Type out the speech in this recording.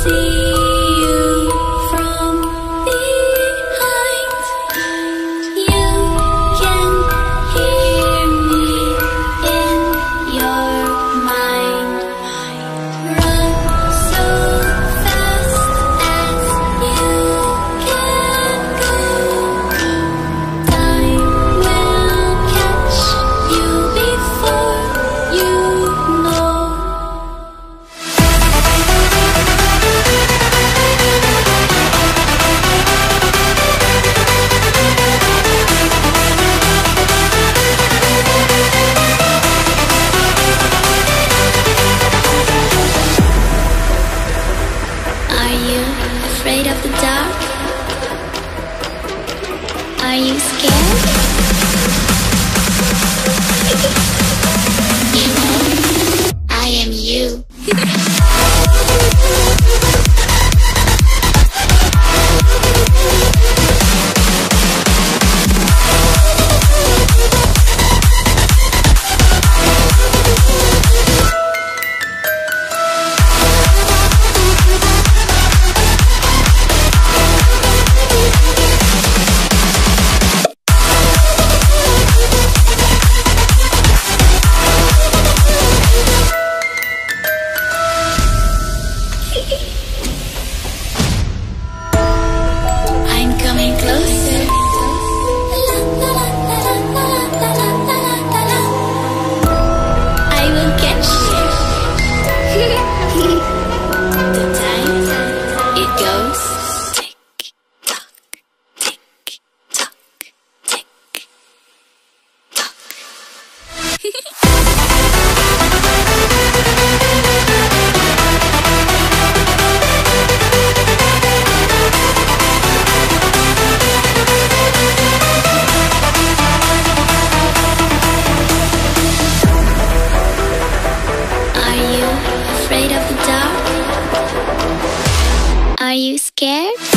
Afraid of the dark? Are you scared? You know, I am you. I'm coming closer. I will catch you. The time it goes tick tock, tick tock, tick tock. Afraid of the dark? Are you scared?